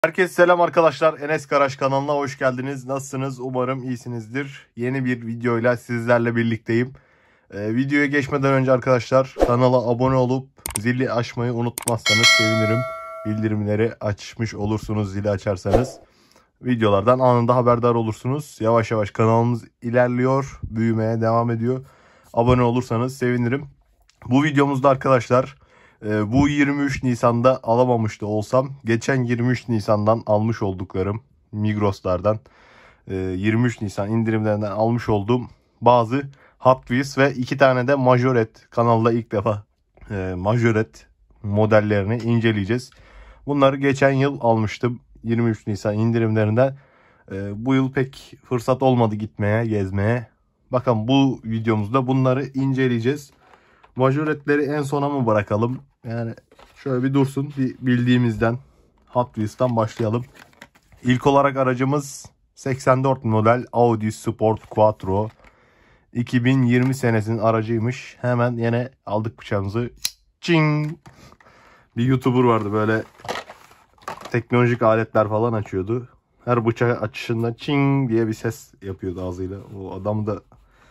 Herkese selam arkadaşlar. Enes Karaş kanalına hoş geldiniz. Nasılsınız? Umarım iyisinizdir. Yeni bir videoyla sizlerle birlikteyim. Videoya geçmeden önce arkadaşlar kanala abone olup zili açmayı unutmazsanız sevinirim. Bildirimleri açmış olursunuz zili açarsanız. Videolardan anında haberdar olursunuz. Yavaş yavaş kanalımız ilerliyor. Büyümeye devam ediyor. Abone olursanız sevinirim. Bu videomuzda arkadaşlar bu 23 Nisan'da alamamış da olsam geçen 23 Nisan'dan almış olduklarım Migros'lardan 23 Nisan indirimlerinden almış olduğum bazı Hot Wheels ve 2 tane de Majorette, kanalda ilk defa Majorette modellerini inceleyeceğiz. Bunları geçen yıl almıştım 23 Nisan indirimlerinden. Bu yıl pek fırsat olmadı gitmeye, gezmeye. Bakın bu videomuzda bunları inceleyeceğiz. Majoretleri en sona mı bırakalım? Yani şöyle bir dursun. Bir bildiğimizden Hot Wheels'tan başlayalım. İlk olarak aracımız 84 model Audi Sport Quattro. 2020 senesinin aracıymış. Hemen yine aldık bıçağımızı. Çing! Bir YouTuber vardı böyle teknolojik aletler falan açıyordu. Her bıçak açışında çing diye bir ses yapıyordu ağzıyla. O adamı da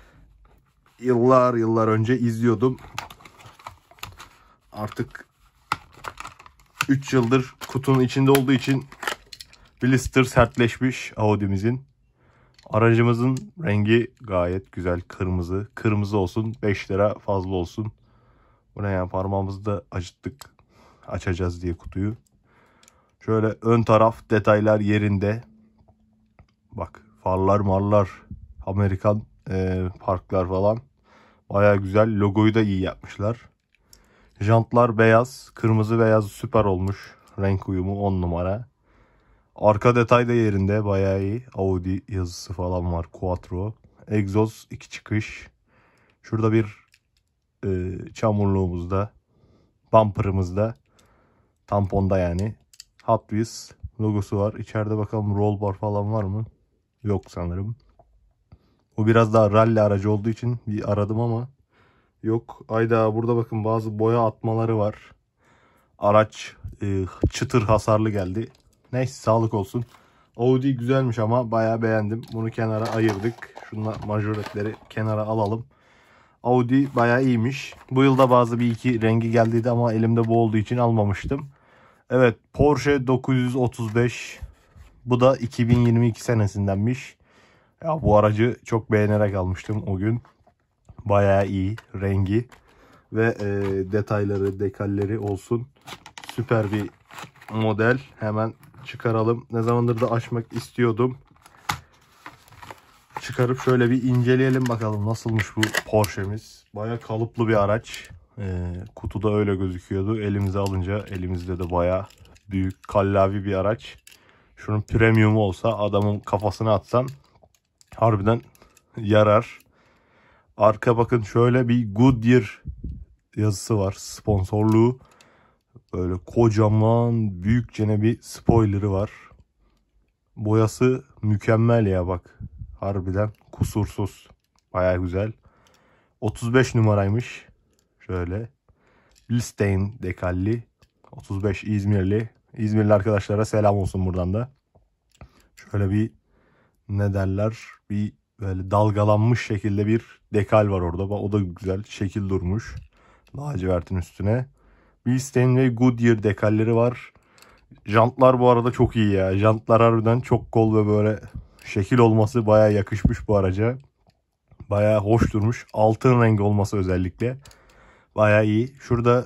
yıllar önce izliyordum. Artık 3 yıldır kutunun içinde olduğu için blister sertleşmiş Audi'mizin. Aracımızın rengi gayet güzel, kırmızı. Kırmızı olsun, 5 lira fazla olsun. Bu ne ya, parmağımızı da acıttık açacağız diye kutuyu. Şöyle ön taraf detaylar yerinde. Bak, farlar marlar, Amerikan parklar falan. Baya güzel, logoyu da iyi yapmışlar. Jantlar beyaz. Kırmızı beyaz süper olmuş. Renk uyumu 10 numara. Arka detay da yerinde. Bayağı iyi. Audi yazısı falan var. Quattro. Egzoz 2 çıkış. Şurada bir çamurluğumuzda. Bumper'ımızda. Tamponda yani. Hot Wheels logosu var. İçeride bakalım roll bar falan var mı? Yok sanırım. Bu biraz daha rally aracı olduğu için bir aradım ama yok. Ayda burada bakın bazı boya atmaları var. Araç çıtır hasarlı geldi. Neyse, sağlık olsun. Audi güzelmiş ama bayağı beğendim. Bunu kenara ayırdık. Şunla majoretleri kenara alalım. Audi bayağı iyiymiş. Bu yılda bazı bir iki rengi geldiydi ama elimde bu olduğu için almamıştım. Evet, Porsche 935. Bu da 2022 senesindenmiş. Ya bu aracı çok beğenerek almıştım o gün. Bayağı iyi rengi ve detayları, dekalleri olsun. Süper bir model. Hemen çıkaralım. Ne zamandır da açmak istiyordum. Çıkarıp şöyle bir inceleyelim bakalım nasılmış bu Porsche'miz. Bayağı kalıplı bir araç. Kutuda öyle gözüküyordu. Elimize alınca elimizde de bayağı büyük, kallavi bir araç. Şunun premiumu olsa adamın kafasına atsan harbiden yarar. Arka bakın, şöyle bir Goodyear yazısı var. Sponsorluğu. Böyle kocaman büyükçene bir spoiler'ı var. Boyası mükemmel ya bak. Harbiden kusursuz. Baya güzel. 35 numaraymış. Şöyle. Bilstein dekalli. 35 İzmirli. İzmirli arkadaşlara selam olsun buradan da. Şöyle bir ne derler? Bir böyle dalgalanmış şekilde bir dekal var orada. O da güzel. Şekil durmuş. Lacivertin üstüne. Bilstein ve Goodyear dekalleri var. Jantlar bu arada çok iyi ya. Jantlar harbiden çok kol ve böyle şekil olması bayağı yakışmış bu araca. Bayağı hoş durmuş. Altın rengi olması özellikle. Bayağı iyi. Şurada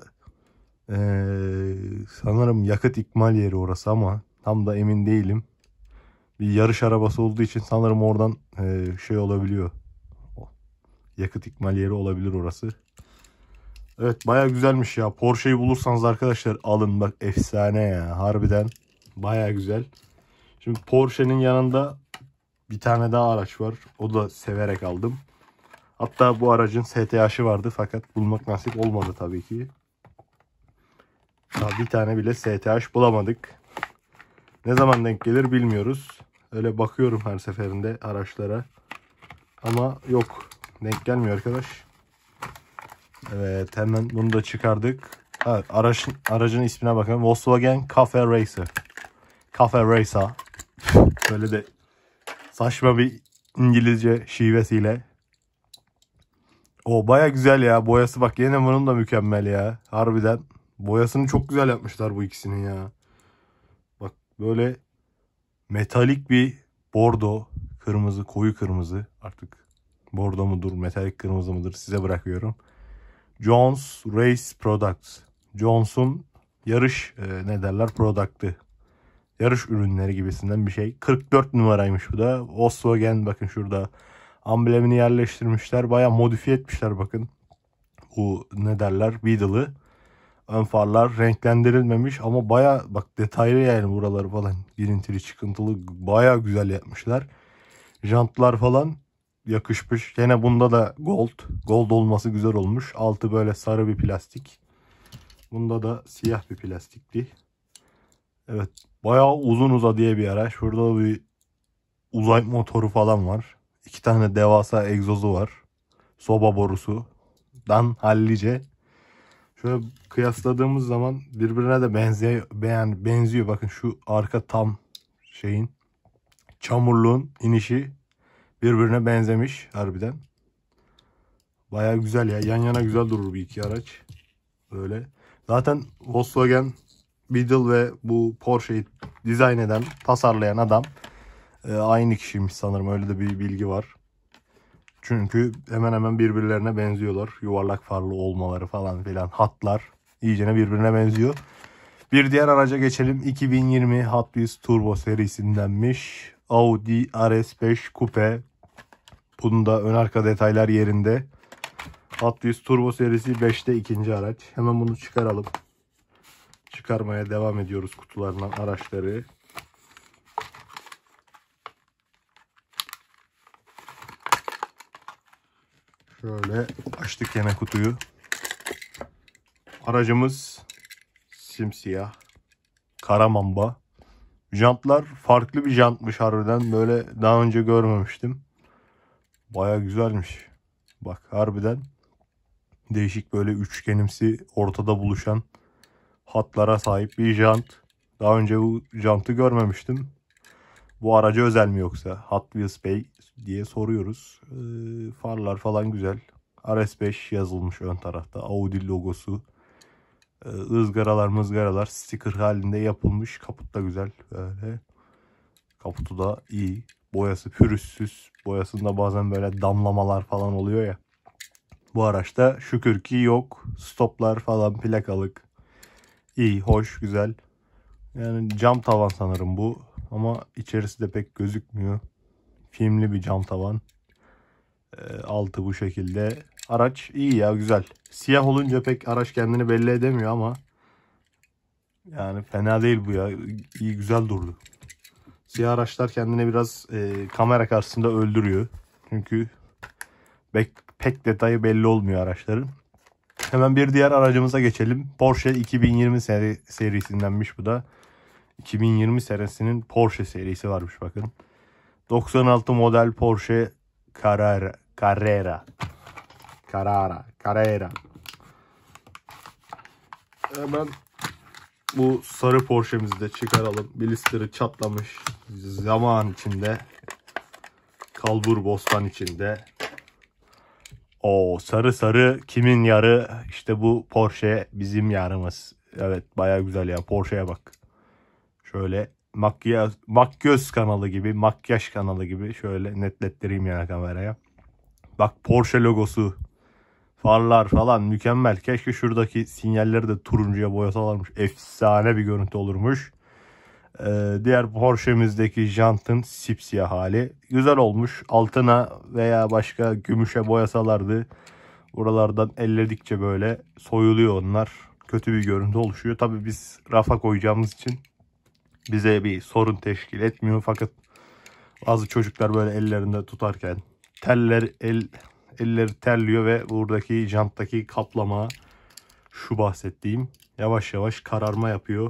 sanırım yakıt ikmal yeri orası ama tam da emin değilim. Bir yarış arabası olduğu için sanırım oradan şey olabiliyor. Yakıt ikmal yeri olabilir orası. Evet, baya güzelmiş ya. Porsche'yi bulursanız arkadaşlar alın bak, efsane ya. Harbiden baya güzel. Şimdi Porsche'nin yanında bir tane daha araç var. O da severek aldım. Hatta bu aracın STH'ı vardı fakat bulmak nasip olmadı tabii ki. Daha bir tane bile STH bulamadık. Ne zaman denk gelir bilmiyoruz. Öyle bakıyorum her seferinde araçlara. Ama yok. Denk gelmiyor arkadaş. Evet, hemen bunu da çıkardık. Ha, aracın ismine bakın. Volkswagen Cafe Racer. Cafe Racer. Böyle de saçma bir İngilizce şivesiyle. O baya güzel ya. Boyası bak yine bunun da mükemmel ya. Harbiden. Boyasını çok güzel yapmışlar bu ikisinin ya. Bak böyle metalik bir bordo. Kırmızı, koyu kırmızı. Artık bordo mudur, metalik kırmızı mıdır size bırakıyorum. Jones Race Products. Jones'un yarış ne derler product'ı. Yarış ürünleri gibisinden bir şey. 44 numaraymış bu da. Volkswagen bakın şurada amblemini yerleştirmişler. Baya modifiye etmişler bakın. Bu ne derler Beetle'ı. Ön farlar renklendirilmemiş ama baya bak detaylı yani buraları falan. Girintili çıkıntılı baya güzel yapmışlar. Jantlar falan yakışmış. Yine bunda da gold. Gold olması güzel olmuş. Altı böyle sarı bir plastik. Bunda da siyah bir plastikti. Evet. Bayağı uzun uzadıya bir araç. Şurada bir uzay motoru falan var. 2 tane devasa egzozu var. Soba borusudan hallice. Şöyle kıyasladığımız zaman birbirine de benziyor. Bakın şu arka tam şeyin çamurluğun inişi birbirine benzemiş harbiden. Bayağı güzel ya. Yan yana güzel durur bir iki araç. Böyle. Zaten Volkswagen Beetle ve bu Porsche'yi dizayn eden, tasarlayan adam aynı kişiymiş sanırım. Öyle de bir bilgi var. Çünkü hemen hemen birbirlerine benziyorlar. Yuvarlak farlı olmaları falan filan. Hatlar iyicene birbirine benziyor. Bir diğer araca geçelim. 2020 Hot Wheels Turbo serisindenmiş. Audi RS5 Coupe. Bunun da ön arka detaylar yerinde. Hot Wheels Turbo serisi 5'te ikinci araç. Hemen bunu çıkaralım. Çıkarmaya devam ediyoruz kutularından araçları. Şöyle açtık yine kutuyu. Aracımız simsiyah. Kara mamba. Jantlar farklı bir jantmış harbiden. Böyle daha önce görmemiştim. Baya güzelmiş. Bak harbiden değişik böyle üçgenimsi ortada buluşan hatlara sahip bir jant. Daha önce bu jantı görmemiştim. Bu araca özel mi yoksa? Hot Wheels Bey diye soruyoruz. Farlar falan güzel. RS5 yazılmış ön tarafta. Audi logosu. Izgaralar mızgaralar sticker halinde yapılmış. Kaput da güzel. Böyle. Kaputu da iyi. Boyası pürüzsüz. Boyasında bazen böyle damlamalar falan oluyor ya. Bu araçta şükür ki yok. Stoplar falan plakalık. İyi, hoş, güzel. Yani cam tavan sanırım bu. Ama içerisi de pek gözükmüyor. Filmli bir cam tavan. Altı bu şekilde. Araç iyi ya, güzel. Siyah olunca pek araç kendini belli edemiyor ama yani fena değil bu ya. İyi, güzel durdu. Siyah araçlar kendini biraz kamera karşısında öldürüyor. Çünkü pek detayı belli olmuyor araçların. Hemen bir diğer aracımıza geçelim. Porsche 2020 serisindenmiş bu da. 2020 serisinin Porsche serisi varmış bakın. 96 model Porsche Carrera. Hemen bu sarı Porsche'mizi de çıkaralım. Blister'ı çatlamış. Zaman içinde. Kalbur bostan içinde. O sarı kimin yarı? İşte bu Porsche bizim yarımız. Evet baya güzel ya. Porsche'ye bak. Şöyle makyöz kanalı gibi, makyaj kanalı gibi şöyle netlettireyim yani kameraya. Bak Porsche logosu, farlar falan mükemmel. Keşke şuradaki sinyalleri de turuncuya boyasalarmış. Efsane bir görüntü olurmuş. Diğer Porsche'mizdeki jantın sipsiyah hali. Güzel olmuş. Altına veya başka gümüşe boyasalardı. Buralardan elledikçe böyle soyuluyor onlar. Kötü bir görüntü oluşuyor. Tabii biz rafa koyacağımız için bize bir sorun teşkil etmiyor. Fakat bazı çocuklar böyle ellerinde tutarken elleri terliyor ve buradaki janttaki kaplama şu bahsettiğim yavaş yavaş kararma yapıyor.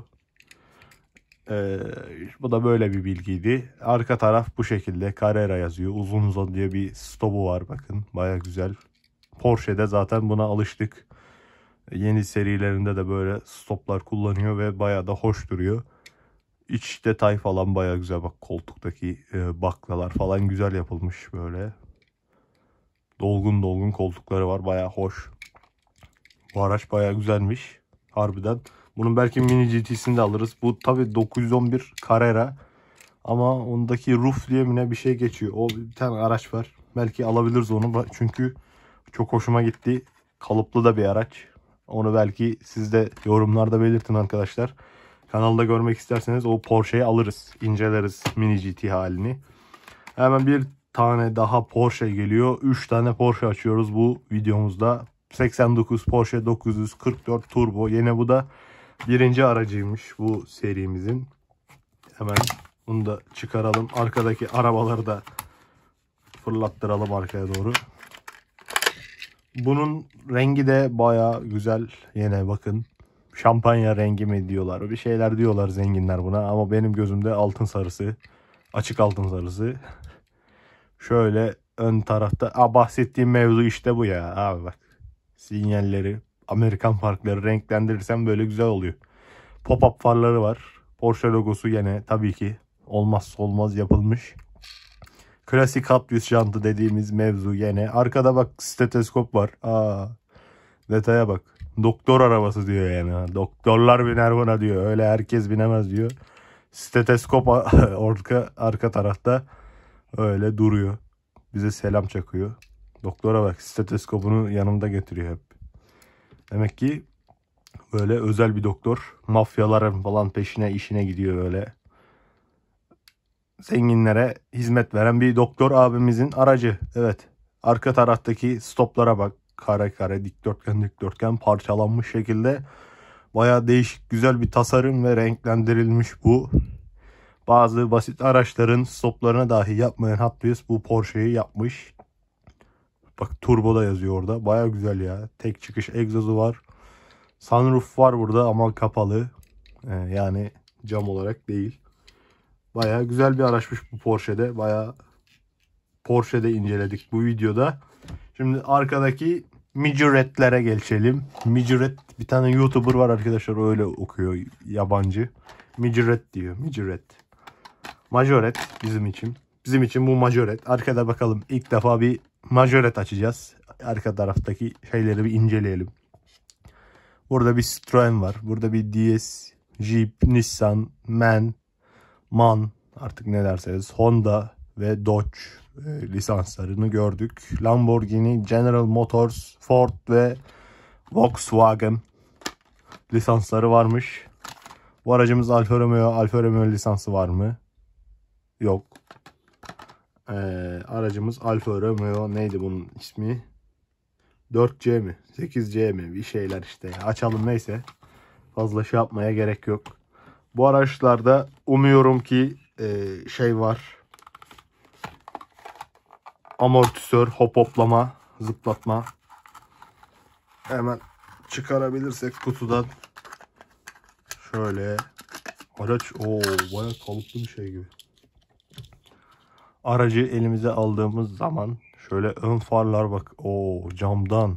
Bu da böyle bir bilgiydi. Arka taraf bu şekilde Carrera yazıyor. Uzun uzun diye bir stopu var bakın. Baya güzel. Porsche'de zaten buna alıştık. Yeni serilerinde de böyle stoplar kullanıyor ve baya da hoş duruyor. İç detay falan baya güzel. Bak koltuktaki baklalar falan güzel yapılmış böyle. Dolgun dolgun koltukları var. Baya hoş. Bu araç baya güzelmiş. Harbiden. Bunun belki mini GT'sini de alırız. Bu tabi 911 Carrera. Ama ondaki Roof diye mi ne bir şey geçiyor. O bir tane araç var. Belki alabiliriz onu. Çünkü çok hoşuma gitti. Kalıplı da bir araç. Onu belki siz de yorumlarda belirtin arkadaşlar. Kanalda görmek isterseniz o Porsche'yi alırız. İnceleriz mini GT halini. Hemen bir tane daha Porsche geliyor. 3 tane Porsche açıyoruz bu videomuzda. 89 Porsche 944 Turbo. Yine bu da birinci aracıymış bu serimizin. Hemen bunu da çıkaralım. Arkadaki arabaları da fırlattıralım arkaya doğru. Bunun rengi de baya güzel. Yine bakın. Şampanya rengi mi diyorlar. Bir şeyler diyorlar zenginler buna. Ama benim gözümde altın sarısı. Açık altın sarısı. Şöyle ön tarafta. Bahsettiğim mevzu işte bu ya. Abi bak. Sinyalleri, Amerikan farkları renklendirirsem böyle güzel oluyor. Pop-up farları var. Porsche logosu yine tabii ki olmazsa olmaz yapılmış. Klasik Hot Wheels jantı dediğimiz mevzu yine. Arkada bak steteskop var. Detaya bak. Doktor arabası diyor yani. Doktorlar biner buna diyor. Öyle herkes binemez diyor. Steteskop arka tarafta öyle duruyor. Bize selam çakıyor. Doktora bak steteskopunu yanında getiriyor hep. Demek ki böyle özel bir doktor. Mafyaların falan peşine işine gidiyor böyle. Zenginlere hizmet veren bir doktor abimizin aracı. Evet. Arka taraftaki stoplara bak. Kare kare dikdörtgen dikdörtgen parçalanmış şekilde. Baya değişik güzel bir tasarım ve renklendirilmiş bu. Bazı basit araçların stoplarına dahi yapmayan Hot Wheels bu Porsche'yi yapmış. Bak turbo da yazıyor orada. Baya güzel ya. Tek çıkış egzozu var. Sunroof var burada ama kapalı. Yani cam olarak değil. Baya güzel bir araçmış bu Porsche'de. Baya Porsche'de inceledik bu videoda. Şimdi arkadaki Majorette'lere geçelim. Majorette bir tane YouTuber var arkadaşlar öyle okuyor yabancı. Majorette diyor. Majorette bizim için. Bizim için bu Majorette. Arkada bakalım ilk defa bir Majorette açacağız. Arka taraftaki şeyleri bir inceleyelim. Burada bir Citroen var. Burada bir DS, Jeep, Nissan, MAN artık ne derseniz Honda ve Dodge lisanslarını gördük. Lamborghini, General Motors, Ford ve Volkswagen lisansları varmış. Bu aracımız Alfa Romeo. Alfa Romeo lisansı var mı? Yok. Aracımız Alfa Romeo. Neydi bunun ismi? 4C mi? 8C mi? Bir şeyler işte. Açalım neyse. Fazla şey yapmaya gerek yok. Bu araçlarda umuyorum ki şey var. Amortisör, hoplama, zıplatma. Hemen çıkarabilirsek kutudan. Şöyle. Araç bayağı kalıplı bir şey gibi. Aracı elimize aldığımız zaman şöyle ön farlar bak. Camdan.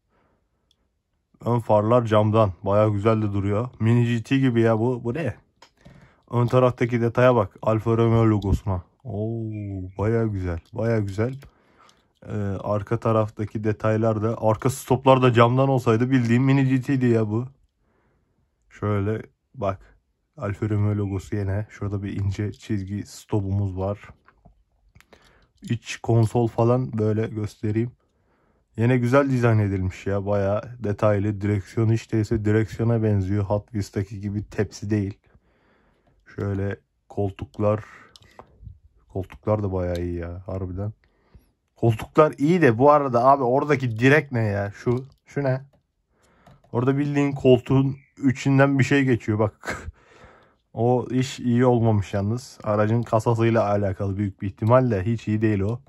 Ön farlar camdan. Bayağı güzel de duruyor. Mini GT gibi ya bu. Bu ne? Ön taraftaki detaya bak. Alfa Romeo logosuna. Bayağı güzel. Bayağı güzel. Arka taraftaki detaylar da. Arka stoplar da camdan olsaydı bildiğim Mini GT'di ya bu. Şöyle bak. Alfa Romeo logosu yine. Şurada bir ince çizgi stopumuz var. İç konsol falan böyle göstereyim. Yine güzel dizayn edilmiş ya. Bayağı detaylı. Direksiyon hiç değilse direksiyona benziyor. Hot Wheels'taki gibi tepsi değil. Şöyle koltuklar. Koltuklar da bayağı iyi ya. Harbiden. Koltuklar iyi de bu arada abi oradaki direk ne ya? Şu ne? Orada bildiğin koltuğun içinden bir şey geçiyor bak. O iş iyi olmamış yalnız. Aracın kasasıyla alakalı büyük bir ihtimalle hiç iyi değil o.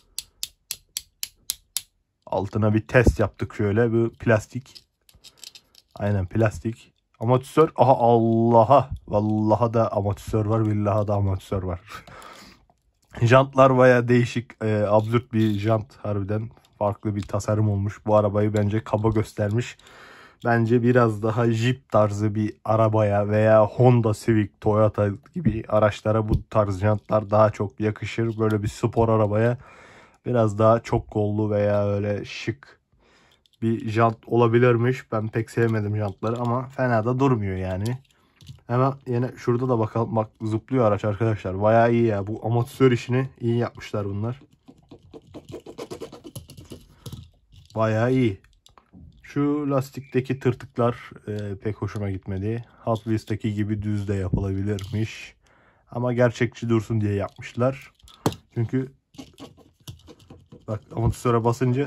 Altına bir test yaptık şöyle. Bu plastik. Aynen plastik. Amortisör. Aha Allah'a. Vallaha da amortisör var. Billaha da amortisör var. Jantlar baya değişik. Absürt bir jant harbiden. Farklı bir tasarım olmuş. Bu arabayı bence kaba göstermiş. Bence biraz daha Jeep tarzı bir arabaya veya Honda Civic, Toyota gibi araçlara bu tarz jantlar daha çok yakışır. Böyle bir spor arabaya biraz daha çok kollu veya öyle şık bir jant olabilirmiş. Ben pek sevmedim jantları ama fena da durmuyor yani. Hemen yine şurada da bakalım. Bak zıplıyor araç arkadaşlar. Bayağı iyi ya. Bu amortisör işini iyi yapmışlar bunlar. Bayağı iyi. Şu lastikteki tırtıklar pek hoşuma gitmedi. Hot Wheels'taki gibi düz de yapılabilirmiş. Ama gerçekçi dursun diye yapmışlar. Çünkü bak amortisöre basınca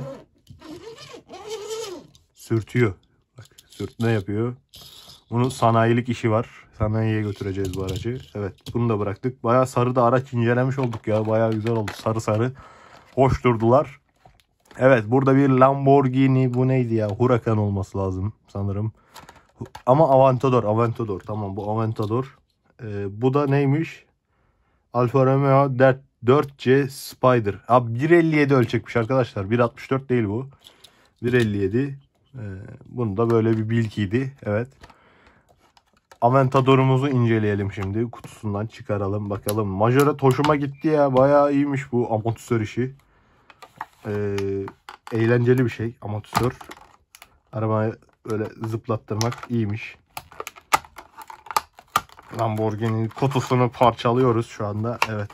sürtüyor. Bak sürtme yapıyor. Bunun sanayilik işi var. Sanayiye götüreceğiz bu aracı. Evet bunu da bıraktık. Bayağı sarı da araç incelemiş olduk ya. Bayağı güzel oldu. Sarı sarı. Hoş durdular. Evet burada bir Lamborghini, bu neydi ya? Huracan olması lazım sanırım. Ama Aventador. Aventador. Tamam bu Aventador. Bu da neymiş? Alfa Romeo 4C Spider. Abi 1.57 ölçekmiş arkadaşlar. 1.64 değil bu. 1.57. Bunu da böyle bir bilgiydi. Evet. Aventador'umuzu inceleyelim şimdi. Kutusundan çıkaralım bakalım. Majoret hoşuma gitti ya. Bayağı iyiymiş bu amortisör işi. Eğlenceli bir şey amortisör. Arabayı öyle zıplattırmak iyiymiş. Lamborghini kutusunu parçalıyoruz şu anda. Evet.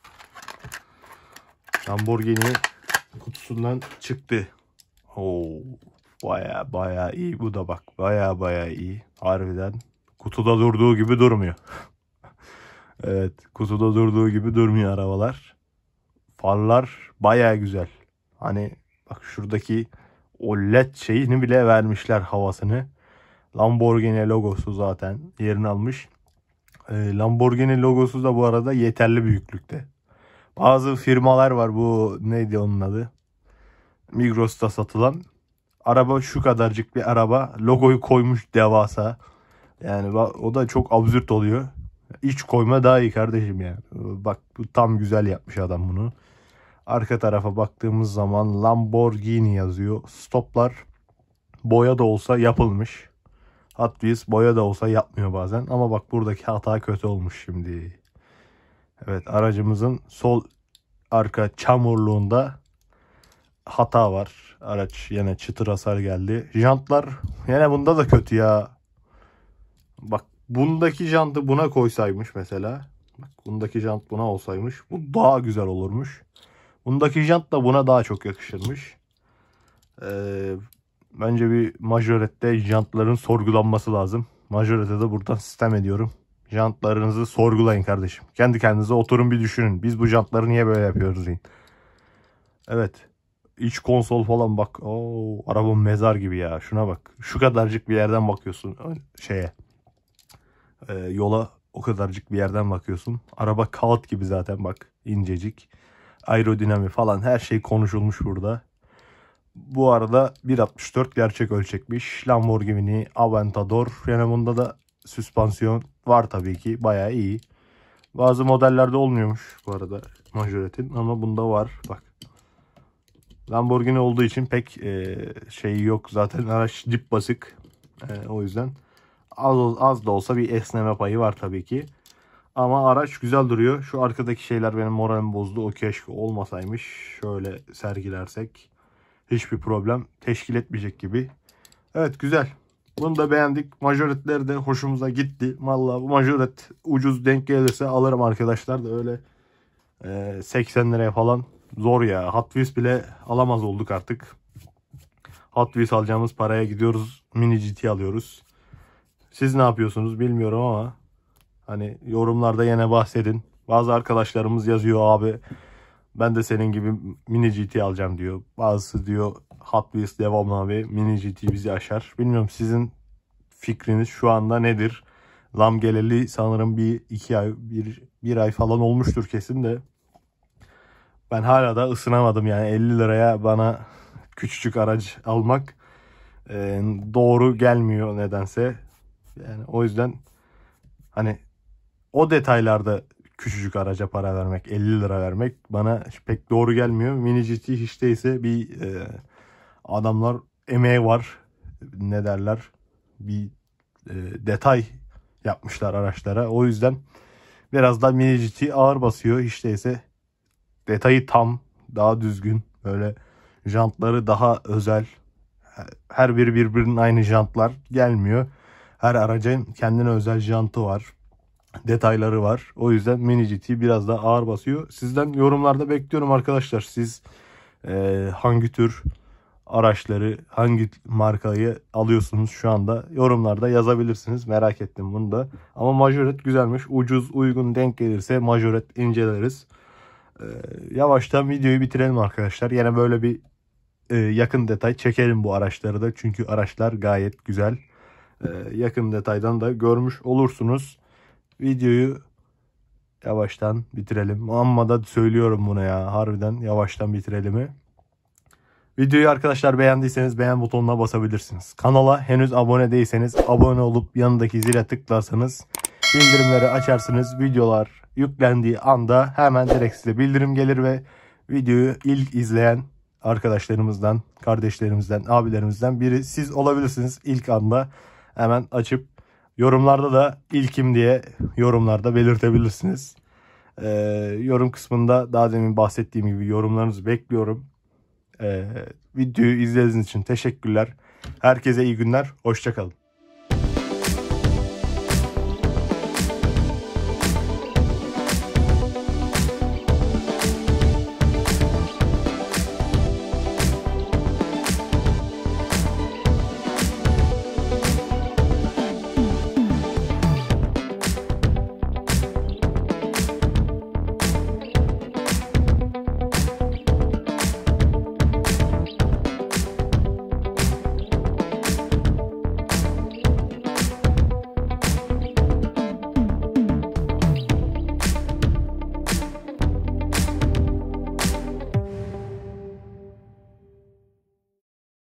Lamborghini kutusundan çıktı. Oo, baya iyi bu da bak. Baya iyi. Harbiden. Kutuda durduğu gibi durmuyor. Evet. Kutuda durduğu gibi durmuyor arabalar. Farlar baya güzel. Hani bak şuradaki o led şeyini bile vermişler havasını. Lamborghini logosu zaten yerini almış. Lamborghini logosu da bu arada yeterli büyüklükte. Bazı firmalar var, bu neydi onun adı? Migros'ta satılan. Araba şu kadarcık bir araba. Logoyu koymuş devasa. Yani o da çok absürt oluyor. İç koyma daha iyi kardeşim yani. Bak bu tam güzel yapmış adam bunu. Arka tarafa baktığımız zaman Lamborghini yazıyor. Stoplar boya da olsa yapılmış. Hot Wheels boya da olsa yapmıyor bazen. Ama bak buradaki hata kötü olmuş şimdi. Evet aracımızın sol arka çamurluğunda hata var. Araç yine çıtır hasar geldi. Jantlar yine bunda da kötü ya. Bak bundaki jantı buna koysaymış mesela. Bak bundaki jant buna olsaymış. Bu daha güzel olurmuş. Bundaki jant da buna daha çok yakışırmış. Bence bir majorette jantların sorgulanması lazım. Majorete de buradan sistem ediyorum. Jantlarınızı sorgulayın kardeşim. Kendi kendinize oturun bir düşünün. Biz bu jantları niye böyle yapıyoruz deyin. Evet. İç konsol falan bak. Oo, araba mezar gibi ya. Şuna bak. Şu kadarcık bir yerden bakıyorsun şeye. Yola o kadarcık bir yerden bakıyorsun. Araba kağıt gibi zaten bak. İncecik. Aerodinami falan her şey konuşulmuş burada. Bu arada 1.64 gerçek ölçekmiş. Lamborghini Aventador. Yani bunda da süspansiyon var tabii ki. Bayağı iyi. Bazı modellerde olmuyormuş bu arada majoretin. Ama bunda var. Bak. Lamborghini olduğu için pek şeyi yok. Zaten araç dip basık. O yüzden az da olsa bir esneme payı var tabii ki. Ama araç güzel duruyor. Şu arkadaki şeyler benim moralimi bozdu. O keşke olmasaymış. Şöyle sergilersek hiçbir problem teşkil etmeyecek gibi. Evet güzel. Bunu da beğendik. Majoretler de hoşumuza gitti. Vallahi bu majoret ucuz denk gelirse alırım arkadaşlar da öyle 80 liraya falan zor ya. Hot Wheels bile alamaz olduk artık. Hot Wheels alacağımız paraya gidiyoruz. Mini GT alıyoruz. Siz ne yapıyorsunuz bilmiyorum ama hani yorumlarda yine bahsedin. Bazı arkadaşlarımız yazıyor abi ben de senin gibi Mini GT alacağım diyor. Bazısı diyor Hot Wheels devam abi. Mini GT bizi aşar. Bilmiyorum sizin fikriniz şu anda nedir? Lam geleli sanırım bir ay falan olmuştur kesin de. Ben hala da ısınamadım yani 50 liraya bana küçücük araç almak doğru gelmiyor nedense. Yani o yüzden hani o detaylarda küçücük araca para vermek, 50 lira vermek bana pek doğru gelmiyor. Mini GT hiç değilse bir adamlar emeği var. ne derler, bir detay yapmışlar araçlara. O yüzden biraz da Mini GT ağır basıyor. Hiç değilse detayı tam, daha düzgün. Böyle jantları daha özel. Her biri birbirinin aynı jantlar gelmiyor. Her aracın kendine özel jantı var. Detayları var. O yüzden Mini GT biraz daha ağır basıyor. Sizden yorumlarda bekliyorum arkadaşlar. Siz hangi tür araçları, hangi markayı alıyorsunuz şu anda? Yorumlarda yazabilirsiniz. Merak ettim bunu da. Ama Majoret güzelmiş. Ucuz, uygun denk gelirse Majoret inceleriz. Yavaştan videoyu bitirelim arkadaşlar. Yine böyle bir yakın detay çekelim bu araçları da. Çünkü araçlar gayet güzel. Yakın detaydan da görmüş olursunuz. Videoyu yavaştan bitirelim. Amma da söylüyorum bunu ya. Harbiden yavaştan bitirelim. Videoyu arkadaşlar beğendiyseniz beğen butonuna basabilirsiniz. Kanala henüz abone değilseniz abone olup yanındaki zile tıklarsanız bildirimleri açarsınız. Videolar yüklendiği anda hemen direkt size bildirim gelir ve videoyu ilk izleyen arkadaşlarımızdan, kardeşlerimizden, abilerimizden biri siz olabilirsiniz. İlk anda hemen açıp yorumlarda da ilkim diye yorumlarda belirtebilirsiniz. Yorum kısmında daha demin bahsettiğim gibi yorumlarınızı bekliyorum. Videoyu izlediğiniz için teşekkürler. Herkese iyi günler. Hoşça kalın.